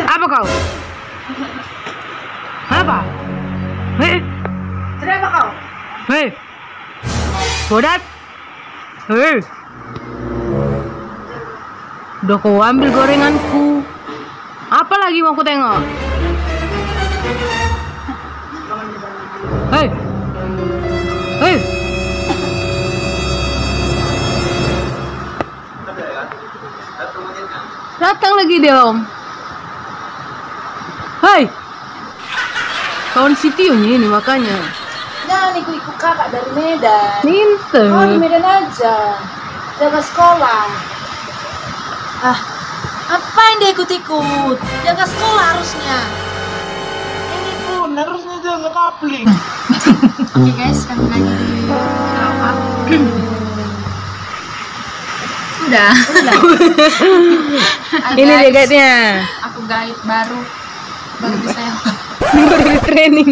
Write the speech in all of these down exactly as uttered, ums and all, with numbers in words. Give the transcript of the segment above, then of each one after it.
Apa kau? Apa? Hei, Kenapa kau? hei, bodat, hei, udah kau ambil gorenganku. Apa lagi mau ku tengok? Hei, hei. Datang lagi dia om. Hai, kawan si Tionya ini makanya. Nah, nih ikut kakak dari Medan. Minta. Oh, di Medan aja. Jaga sekolah. Ah, apa yang dia ikut-ikut? Jaga sekolah harusnya. Ini pun harusnya jaga kapling. Oke guys, kami lagi di Lawang. Udah. Udah. Ini dia guide-nya. Aku guide baru. Baru bisa ya. Baru di training.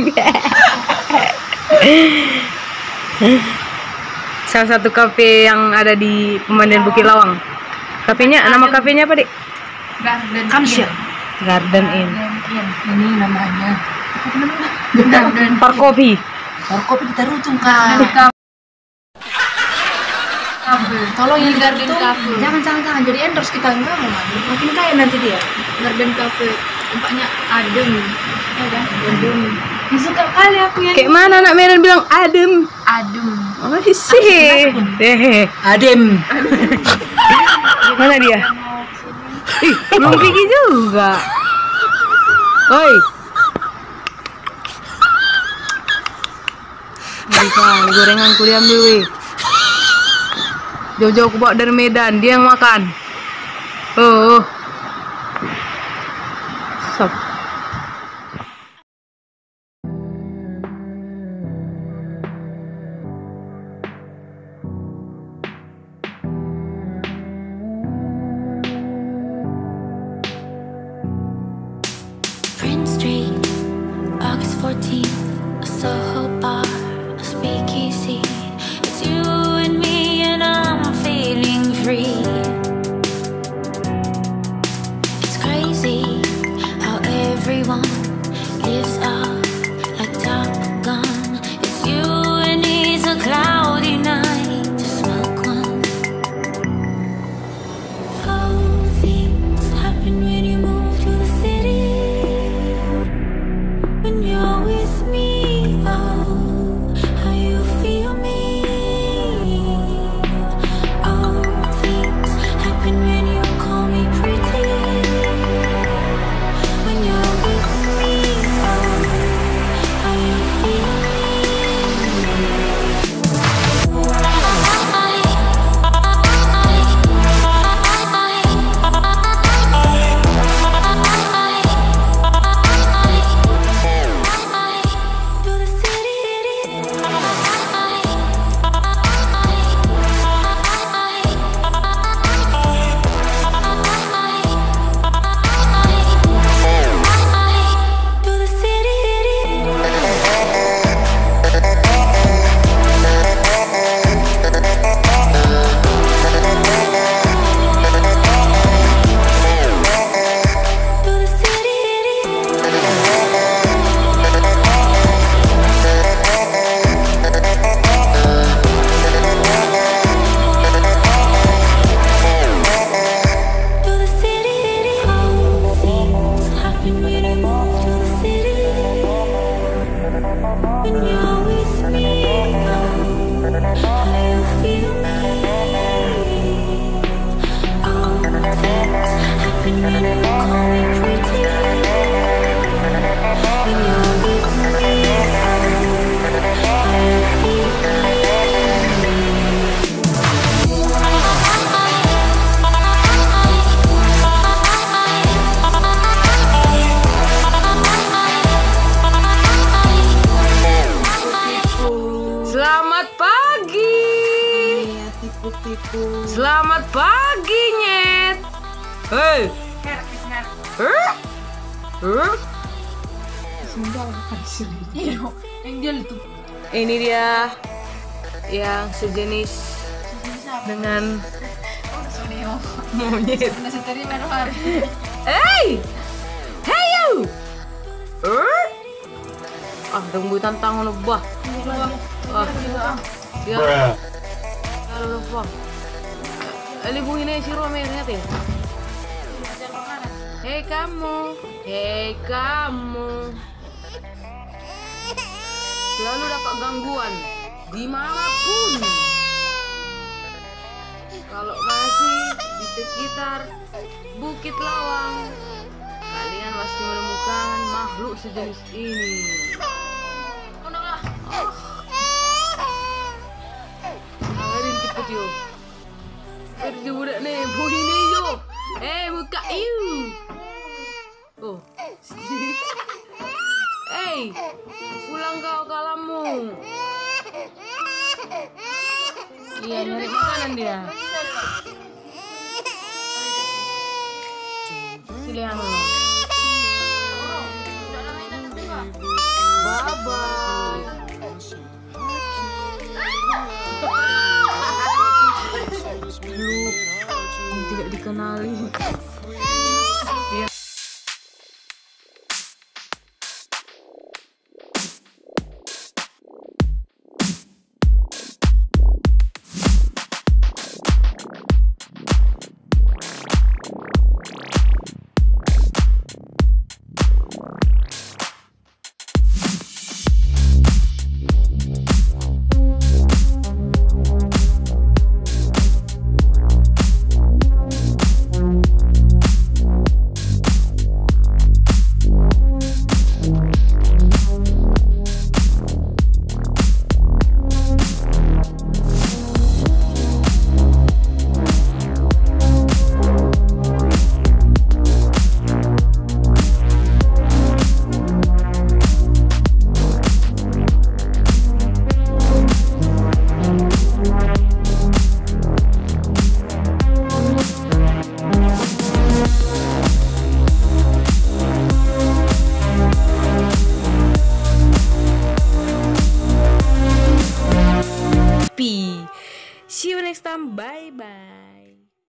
Salah satu kafe yang ada di pemandangan Bukit Lawang. Kafenya, nama kafenya apa, Dik? Garden Kamsia. Garden Inn. Inn. Ini namanya. Apa namanya? Garden Park Kopi. Park Kopi kita rutung kan. Tolong yang Garden Cafe. Jangan jangan jangan jadi endorse kita enggak mau. Makin kaya nanti dia. Garden Cafe. Tempatnya adem. Ya kan? Adem. Suka kali aku yang Kayak mana anak Medan bilang adem? adem. Oh sih. Hehe. Adem. Mana dia? Ih, belum pergi juga. Oi. Bisa, gorenganku diambil weh. Jauh-jauh aku bawa dari Medan, dia yang makan. Oh. Sop. Prince Street, August fourteenth, a Soho bar, a speakeasy. It's you and me and I'm feeling free. It's crazy how everyone lives up like Top Gun. It's you and it's a cloudy night to smoke one. Oh, things happen when you move to the city. When you're with me, oh, how you feel me. Oh, things happen when you call me pretty. When you're with me, oh, how you feel to the city. To the city. To the To the city. Oh, things happen when you move to the city. When you're with me, oh, how you feel me. Oh, things happen when you call me pretty. When you're with me, oh, how you feel me. Selamat pagi. Tipu-tipu. Selamat pagi, Nyet. Hei. Huh? Huh? Sendal bukan sini. Iya, yang dia itu. Ini dia yang sejenis dengan Oh, Suneo. monyet. Nasi teri mana hari? Hey! Hey! tunggu tantangan bah. Wah. Dia. Kalau bah. Ali bunyi si Rome ingat ya? Hei kamu, hei kamu. Selalu dapat gangguan dimanapun. Kalau masih di sekitar Bukit Lawang, kalian pasti menemukan makhluk sejenis ini. Oh. Dengerin cepet yo. Kerja budak nih, bunyi nih yo. Eh buka you. Oh. Hey, pulang kau kalamu. Iya, nyari makanan dia. Siliang. Bye bye. Lu tidak dikenali. Dia see you next time. Bye bye.